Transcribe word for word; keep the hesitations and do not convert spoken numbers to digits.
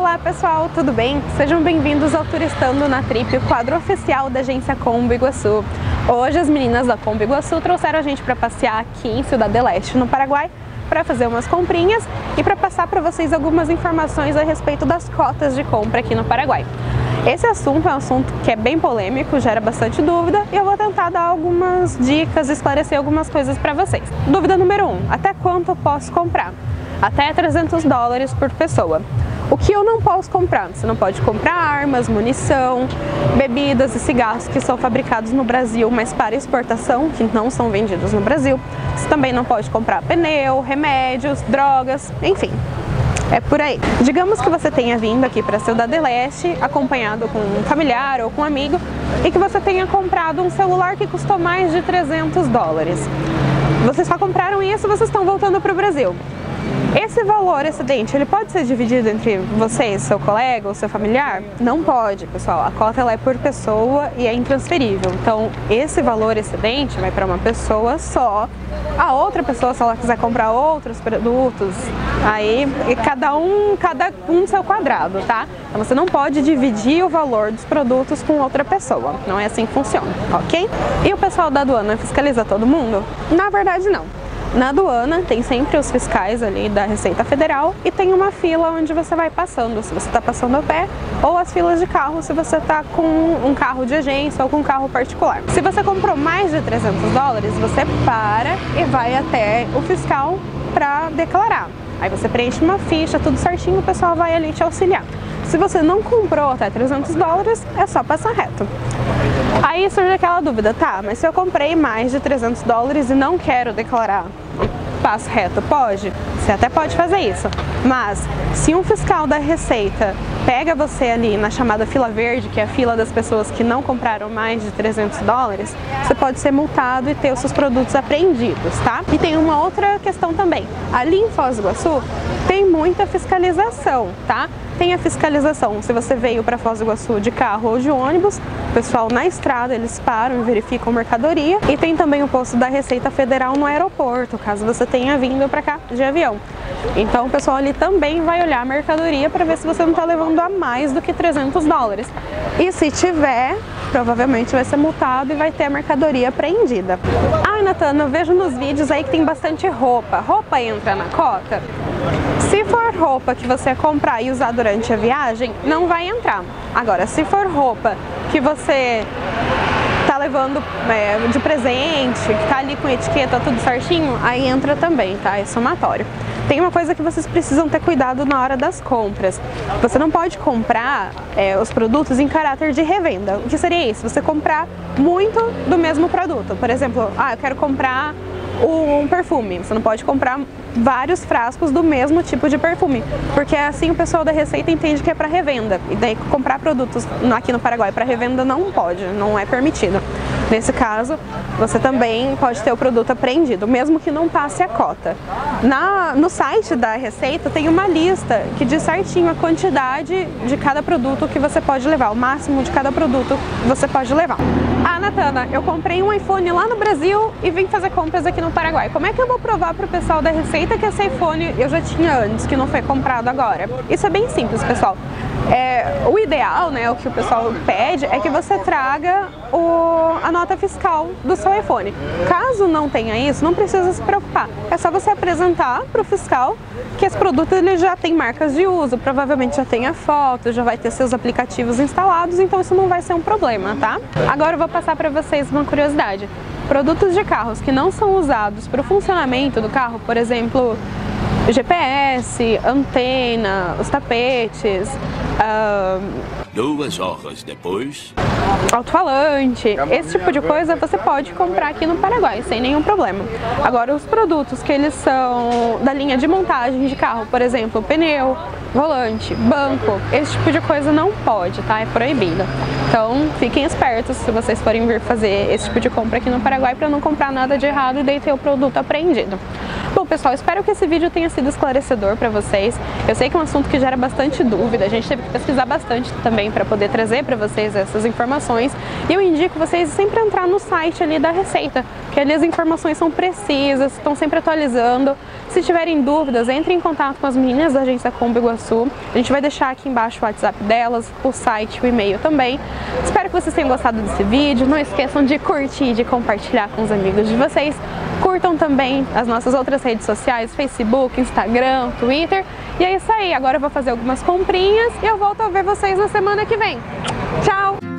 Olá pessoal, tudo bem? Sejam bem-vindos ao Turistando na Trip, o quadro oficial da agência Combo Iguaçu. Hoje as meninas da Combo Iguaçu trouxeram a gente para passear aqui em Ciudad del Este, no Paraguai, para fazer umas comprinhas e para passar para vocês algumas informações a respeito das cotas de compra aqui no Paraguai. Esse assunto é um assunto que é bem polêmico, gera bastante dúvida e eu vou tentar dar algumas dicas, esclarecer algumas coisas para vocês. Dúvida número um, até quanto eu posso comprar? Até trezentos dólares por pessoa. O que eu não posso comprar? Você não pode comprar armas, munição, bebidas e cigarros que são fabricados no Brasil, mas para exportação, que não são vendidos no Brasil. Você também não pode comprar pneu, remédios, drogas, enfim. É por aí. Digamos que você tenha vindo aqui para Ciudad del Este acompanhado com um familiar ou com um amigo e que você tenha comprado um celular que custou mais de trezentos dólares. Vocês só compraram isso e vocês estão voltando para o Brasil. Esse valor excedente, ele pode ser dividido entre vocês, seu colega ou seu familiar? Não pode, pessoal. A cota ela é por pessoa e é intransferível. Então, esse valor excedente vai para uma pessoa só. A outra pessoa, se ela quiser comprar outros produtos, aí cada um, cada um seu quadrado, tá? Então, você não pode dividir o valor dos produtos com outra pessoa. Não é assim que funciona, ok? E o pessoal da aduana fiscaliza todo mundo? Na verdade, não. Na aduana tem sempre os fiscais ali da Receita Federal e tem uma fila onde você vai passando, se você está passando a pé, ou as filas de carro se você está com um carro de agência ou com um carro particular. Se você comprou mais de trezentos dólares, você para e vai até o fiscal para declarar. Aí você preenche uma ficha, tudo certinho, o pessoal vai ali te auxiliar. Se você não comprou até trezentos dólares, é só passar reto. Aí surge aquela dúvida, tá, mas se eu comprei mais de trezentos dólares e não quero declarar, passo reto, pode? Você até pode fazer isso, mas se um fiscal da Receita pega você ali na chamada fila verde, que é a fila das pessoas que não compraram mais de trezentos dólares, você pode ser multado e ter os seus produtos apreendidos, tá? E tem uma outra questão também, ali em Foz do Iguaçu tem muita fiscalização, tá? Tem a fiscalização, se você veio para Foz do Iguaçu de carro ou de ônibus, o pessoal na estrada eles param e verificam mercadoria, e tem também o posto da Receita Federal no aeroporto, caso você tenha vindo para cá de avião. Então o pessoal ali também vai olhar a mercadoria para ver se você não está levando a mais do que trezentos dólares. E se tiver, provavelmente vai ser multado e vai ter a mercadoria apreendida. Ah, Natana, eu vejo nos vídeos aí que tem bastante roupa. Roupa entra na cota? Se for roupa que você comprar e usar durante a viagem, não vai entrar. Agora, se for roupa que você tá levando é, de presente, que tá ali com etiqueta, tudo certinho, aí entra também, tá? É somatório. Tem uma coisa que vocês precisam ter cuidado na hora das compras. Você não pode comprar é, os produtos em caráter de revenda. O que seria isso? Você comprar muito do mesmo produto. Por exemplo, ah, eu quero comprar um perfume. Você não pode comprar vários frascos do mesmo tipo de perfume, porque assim o pessoal da Receita entende que é para revenda, e daí comprar produtos aqui no Paraguai para revenda não pode, não é permitido. Nesse caso, você também pode ter o produto apreendido, mesmo que não passe a cota. Na, no site da Receita tem uma lista que diz certinho a quantidade de cada produto que você pode levar, o máximo de cada produto que você pode levar. Ah, Natana, eu comprei um iPhone lá no Brasil e vim fazer compras aqui no Paraguai. Como é que eu vou provar para o pessoal da Receita que esse iPhone eu já tinha antes, que não foi comprado agora? Isso é bem simples, pessoal. É, o ideal, né, o que o pessoal pede é que você traga o, a nota fiscal do seu iPhone. Caso não tenha isso, não precisa se preocupar. É só você apresentar para o fiscal que esse produto ele já tem marcas de uso, provavelmente já tem a foto, já vai ter seus aplicativos instalados, então isso não vai ser um problema, tá? Agora eu vou passar para vocês uma curiosidade. Produtos de carros que não são usados para o funcionamento do carro, por exemplo, G P S, antena, os tapetes, uh, duas horas depois, alto-falante, esse tipo de coisa você pode comprar aqui no Paraguai sem nenhum problema. Agora, os produtos que eles são da linha de montagem de carro, por exemplo, pneu, volante, banco, esse tipo de coisa não pode, tá? É proibido. Então, fiquem espertos se vocês forem vir fazer esse tipo de compra aqui no Paraguai para não comprar nada de errado e daí ter o produto apreendido. Bom, pessoal, espero que esse vídeo tenha sido esclarecedor para vocês. Eu sei que é um assunto que gera bastante dúvida, a gente teve que pesquisar bastante também para poder trazer para vocês essas informações. E eu indico vocês sempre entrar no site ali da Receita, que ali as informações são precisas, estão sempre atualizando. Se tiverem dúvidas, entrem em contato com as meninas da Agência Combo Iguaçu. A gente vai deixar aqui embaixo o WhatsApp delas, o site, o e-mail também. Espero que vocês tenham gostado desse vídeo. Não esqueçam de curtir e de compartilhar com os amigos de vocês. Curtam também as nossas outras redes sociais, Facebook, Instagram, Twitter. E é isso aí, agora eu vou fazer algumas comprinhas e eu volto a ver vocês na semana que vem. Tchau!